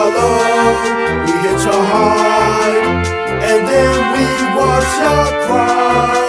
follow, we hitch a hide, and then we watch ya cry.